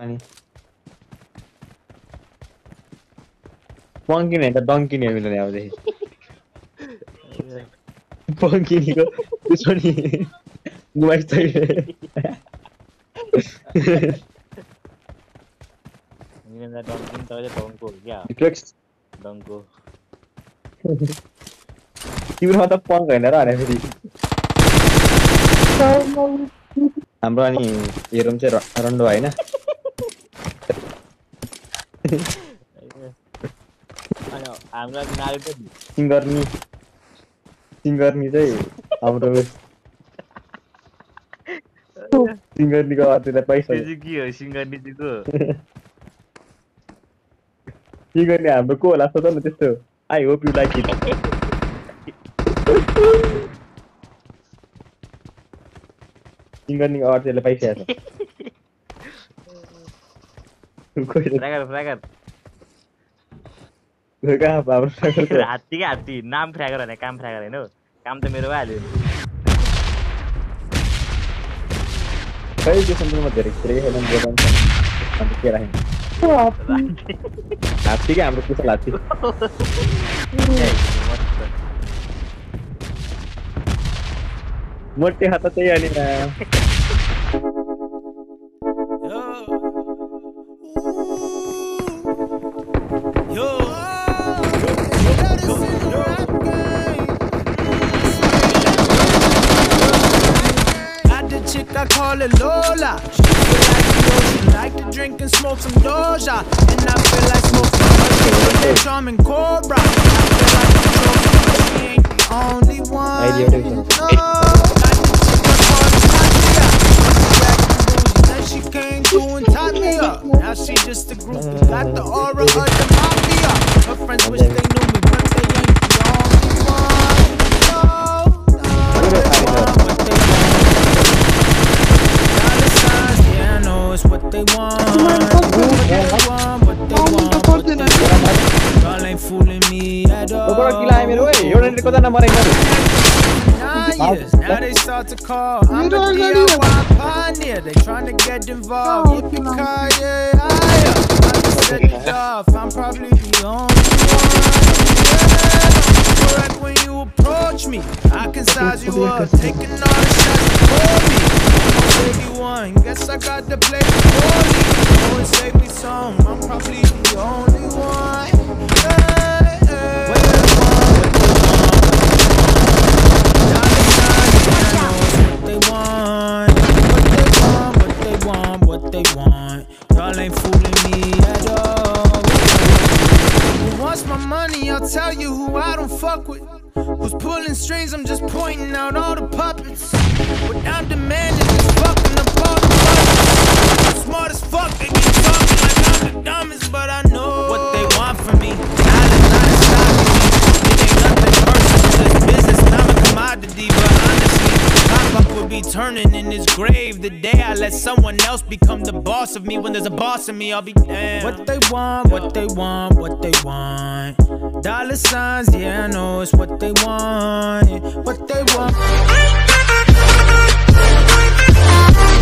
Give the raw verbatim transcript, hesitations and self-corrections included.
अनि पंकी नहीं तो डंकी नहीं मिलने अब देखि पंकी नहीं को कुछ नहीं गुआई चाहिए ini na dongkin to aja dongko ya reflex dongko तिम्रो त पंक हैन र अनि फेरि हाम्रो अनि हेरौँ चाहिँ रन्डो हैन अनि हाम्रो नारुतो सिंगरनी सिंगरनी चाहिँ हाम्रो सिंगरनीको अतिले पैसा त्यो के हो सिंगरनीको सिंगरनी हाम्रो को होला सोच न त्यस्तो I hope you like it सिंगरनी अर्थले पैसा छ फ्र्यागर फ्र्यागर गएका हाम्रो फ्र्यागर हात्ती के हात्ती नाम फ्र्यागर हैन काम फ्र्यागर हैन काम त मेरो भइहाल्यो खै त्यो सम्बन्धमा धेरै धेरै हेर्न दिएन अन्त के राख्नु हात्ती के हाम्रो कुशल हात्ती मोटे हात चाहिँ अनि Yo, got the chick I call it Lola. She feel like the ocean, like to drink and smoke some Doja, and I feel like smoking a charming Cobra. I feel like the trophy, but she ain't the only one. No, got the chick I call it Tatiana. Then she came through and tied me up. Now she just a groupie, got the aura of the mafia. Her friends wish they knew me, but they ain't the only one. No, no, they want what they want. Dollar signs, yeah, I know it's what they want. What they want, what they want, what they want. Y'all ain't fooling me at all. Nah, yes, now they start to call. I'm a D I Y pioneer. They tryna get involved. Yippee-ki-yay, I am. I just set it off. I'm probably the only one. Yeah. Correct when you approach me. I can size you up, taking all the shots for me. I'm eighty-one. Guess I got to play the goalie. Oh, and save me some. I'm probably the only one. Yeah, yeah. What they want, what they want, what they want. Y'all ain't fooling me at all. Who wants my money? I'll tell you who I don't fuck with. Who's pulling strings? I'm just pointing out all the puppets. What I'm demanding is fucking up all the puppets. I'm smart as fuck, they be talking like I'm the dumbest, but I know what they want from me. Now they're not stopping me. It ain't nothing personal, it's business, not a commodity, but honestly, Pop will be turning in his grave the day I let someone else become the boss of me. When there's a boss in me, I'll be damned. What they want, what they want, what they want. Dollar signs, yeah, I know it's what they want. What they want.